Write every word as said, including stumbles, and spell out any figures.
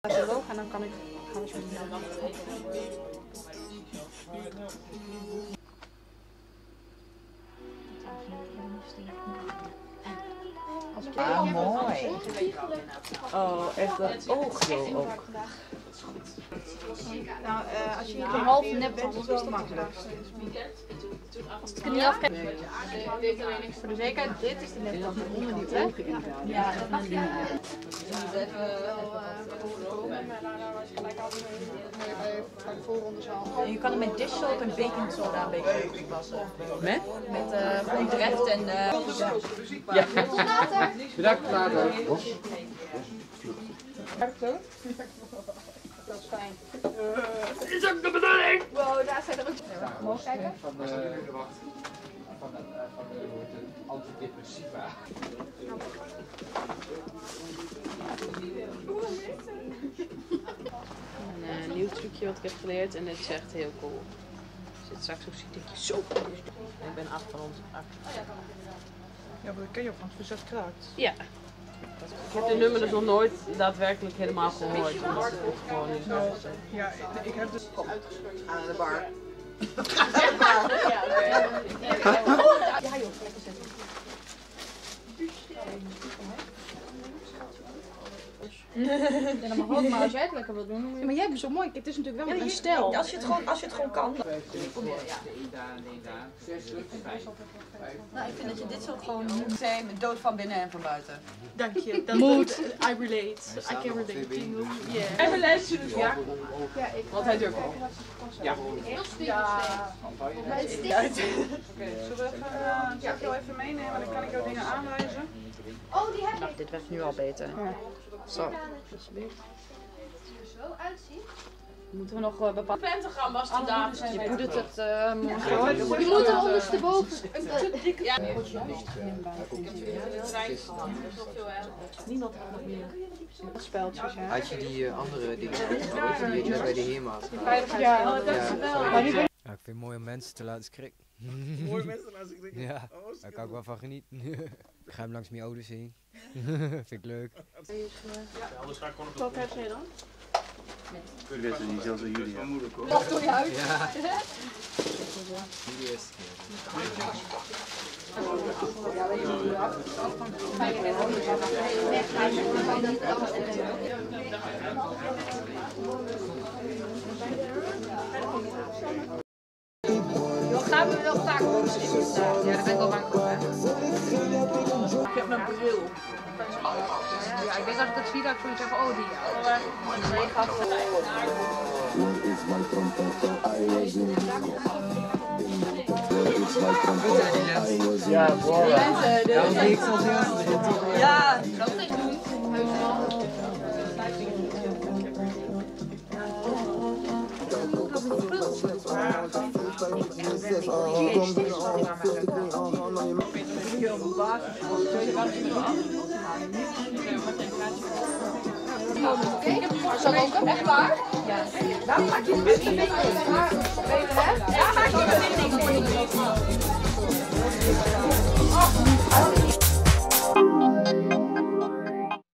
Logo en dan kan ik gaan we zo Ah, mooi. Oh, echt dat oog zo ook. Nou, uh, als je hier een half nep bent, is het makkelijk. Als ik er niet af kijk. Voor de zekerheid, dit is de nepkant onder die ogen. Ja, dat mag je. Niet even voorkomen, maar daarna was je gelijk altijd bij de voorronde zaal. Je kan het met dish salt en baking soda een beetje toepassen. Met? Met uh, recht en... Uh, ja. Bedankt, later. Werkt zo? Dat is fijn. Dat is ook de bedoeling! Wow, daar zijn er ook... Mogen kijken? Van de... Van de... Van de... Antidepressiva. Een uh, nieuw trucje wat ik heb geleerd en dit is echt heel cool. Als je het straks ook ziet, denk je zo. Ik ben af van ons af. Ja, maar dat ken je ook, want het verzet kraakt. Ja. Ik heb de nummer dus nog nooit daadwerkelijk helemaal gehoord. Omdat het gewoon niet zo is. Ja, ik heb dus... Kom, aan de bar. Ja joh, lekker zetten. Ja, dan mag ook, maar als jij het lekker wil doen. Ja, maar jij bent zo mooi. Het is natuurlijk wel ja, een stijl. Als je het gewoon, als je het gewoon kan. Nou, ik vind dat je dit zo gewoon moet zijn met dood van binnen en van buiten. Dank je. Mood. I relate. I can relate. Yeah. I relate. Ja. Ja, ik. Want hij durft ook. Ja. Heel stil. Ja. Maar het stikt. Oké, zullen we even, uh, ja, jou even meenemen? Dan kan ik jou dingen aanwijzen. Oh, die heb ik. Dit werkt nu al beter. Ja. Zo. Alsjeblieft. Zo uitziet. Moeten we nog uh, bepaalde pentagram was het daar. Je poedert het uh, mooi. Je moet er ondersteboven. Ja. Niemand had nog meer speltjes. Ja. Had je die uh, andere dingen, die had je net bij de Heermaat? Ja, dat is wel. Ja, ik vind het mooi om mensen te laten schrikken. Mooie mensen te laten schrikken? Ja, daar kan ik wel van genieten. Ik ga hem langs mijn ouders heen. Vind ik leuk. Wat heb jij dan? Ik weet het niet, zelfs aan jullie. Wacht door je huid. Ja. Niet de eerste keer. Gaan we wel vaak opschieten staan? Ja, daar ben ik wel bang voor. Ik heb een bril. Ja, ik weet dat ik het zie dat ik zoiets heb, oh die. Nee, gaat Ja, wow. Ja, ik zal zeggen. Ja, dat is doen. Zal ook hem? Echt waar? Ja. Dan maak je het niet. Ja, maak je het niet.